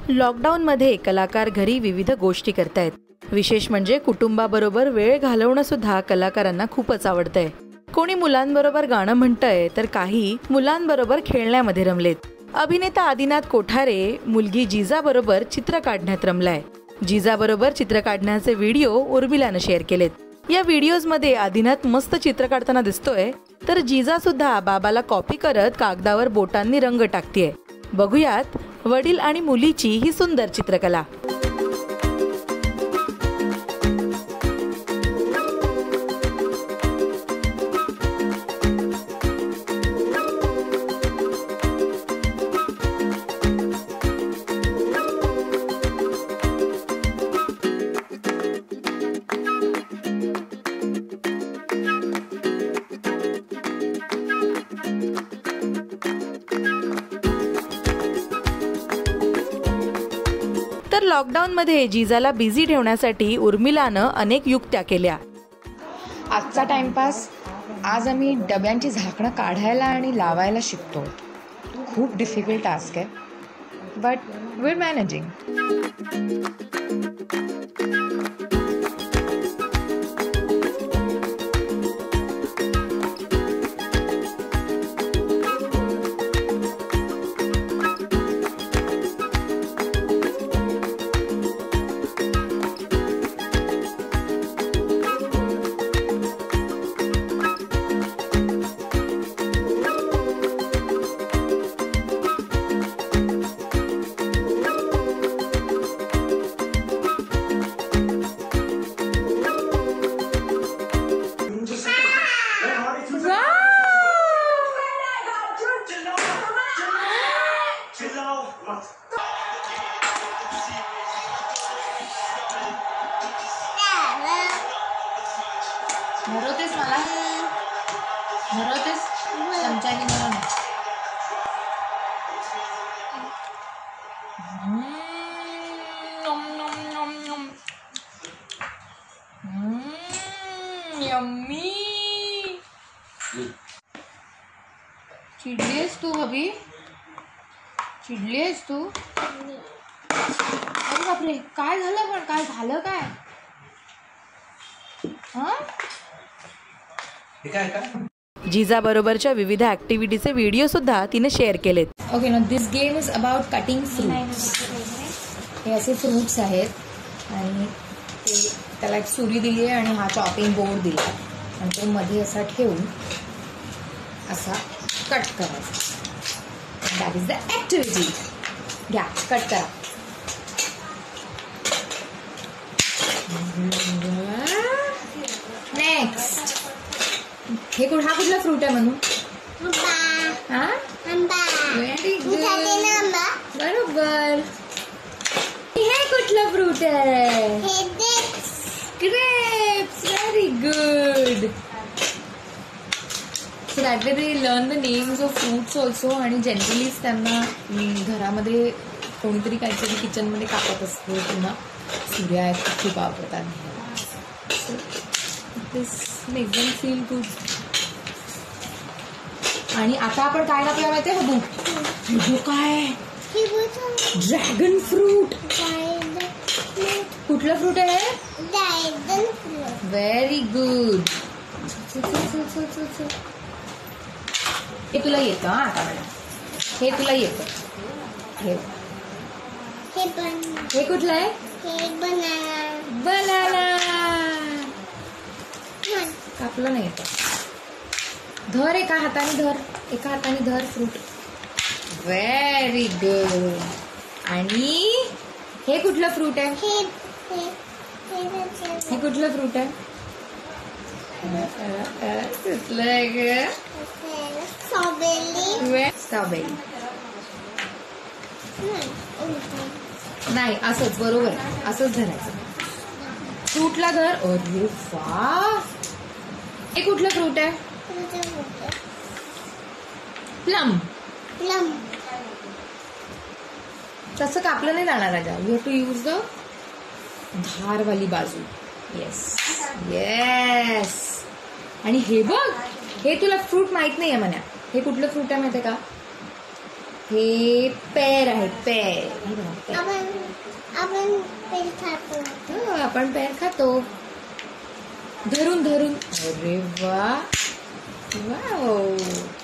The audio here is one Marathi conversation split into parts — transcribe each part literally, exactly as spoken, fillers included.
लॉकडाऊनमध्ये कलाकार घरी विविध गोष्टी करतायत. विशेष म्हणजे कुटुंबाबरोबर वेळ घालवणं सुद्धा कलाकारांना खूपच आवडतंय. कोणी मुलांबरोबर गाणं म्हणतंय तर काही मुलांबरोबर खेळण्यामध्ये रमलेत. अभिनेता आदिनाथ कोठारे मुलगी जिजाबरोबर चित्र काढण्यात रमलाय. जिजाबरोबर चित्र काढण्याचे व्हिडिओ उर्मिलानं शेअर केलेत. या व्हिडिओजमध्ये आदिनाथ मस्त चित्र काढताना दिसतोय, तर जिजा सुद्धा बाबाला कॉपी करत कागदावर बोटांनी रंग टाकतीये. बघूयात वडील आणि मुलीची ही सुंदर चित्रकला. तर लॉकडाऊनमध्ये जिजाला बिझी ठेवण्यासाठी उर्मिलानं अनेक युक्त्या केल्या. आजचा टाइमपास. आज आम्ही डब्यांची झाकणं काढायला आणि लावायला शिकतो. खूप डिफिकल्ट टास्क आहे, बट वी आर मॅनेजिंग. भरवतेस मला भरवतेस चमच्याने मला यम्मी. चिडलीस तू हवी? चिडलीस तू? अरे बापरे, काय झालं? पण काय झालं? काय हा? जिजा बरोबरच्या विविध ऍक्टिव्हिटीचे व्हिडिओ सुद्धा तिने शेअर केलेत. ओके ना, this game is about cutting fruits. हे असे फ्रूट्स आहेत आणि ते त्याला एक सुरी दिली आहे आणि हा चॉपिंग बोर्ड दिला आणि तो मध्ये असा ठेवून असा कट करायचा. That is the activity. घ्या, कट करा. नेक्स्ट. हे कुठ हा कुठला फ्रूट आहे म्हणून? हा, व्हेरी गुड. बरोबर. हे कुठलं फ्रूट आहे? Grapes. Very good. So that way they learn the names of fruits also. आणि जनरलीच त्यांना घरामध्ये कोणीतरी काहीतरी किचनमध्ये कापत असतो किंवा सूर्या खूप आवडतात. This makes them feel good. आणि आता आपण काय टाकूया माहिती आहे? बघू हे काय? Dragon fruit. कुठलं फ्रूट आहे? Dragon fruit. Very good. हे तुला येतं? हा, आता मला हे तुला येतं. हे हे कुठलं आहे? बनाना. बनाना. कापलं नाही येतं. धर, एका हाताने धर, एका हाताने धर फ्रूट. Very good. आणि हे कुठलं फ्रूट आहे? हे कुठलं फ्रूट आहे? कुठलं आहे ग? स्ट्रॉबेरी. स्ट्रॉबेरी नाही, असंच बरोबर आहे. असंच धरायचं. फ्रूटला धर. अरे वा. हे कुठलं फ्रूट आहे? प्लम. प्लम. तसं कापलं नाही जाणार राजा. You have to use the धारवाली बाजू. Yes yes. आणि हे बघ, हे तुला फ्रूट माहित नाहीये म्हणा. हे कुठलं फ्रूट आहे माहितीये का? हे पेर आहे, पेर. हे बघा, पेर. आपण आपण पेर खातो. हो, आपण पेर खातो धरून धरून. अरे वा, वाव.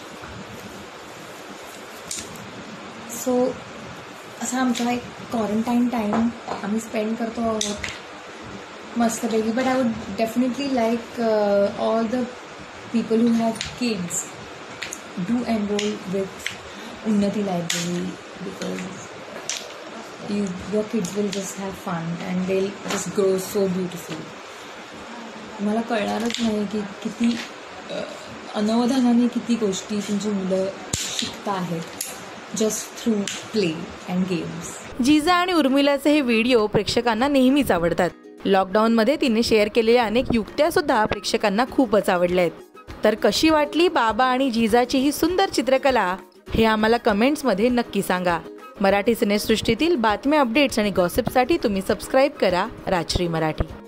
सो असा आमचा एक क्वारंटाईन टाइम आम्ही स्पेंड करतो आहोत मस्तपैकी. But I would definitely like all the people who have kids do enrol with Unnati Library, because you, your kids will just have fun and they'll just grow so beautifully. मला कळणारच नाही की किती अनवधानाने किती गोष्टी तुमची मुलं शिकता आहेत just through play and games. Jija आणि उर्मिलाचे हे व्हिडिओ प्रेक्षकांना नेहमीच आवडतात. लॉकडाऊनमध्ये तिने शेअर केलेल्या अनेक युक्त्या सुद्धा प्रेक्षकांना खूपच आवडल्या आहेत. तर कशी वाटली बाबा आणि जिजाची ही सुंदर चित्रकला हे आम्हाला कमेंट्समध्ये नक्की सांगा. मराठी सिनेसृष्टीतील बातम्या, अपडेट्स आणि गॉसिपसाठी तुम्ही सबस्क्राईब करा राजश्री मराठी.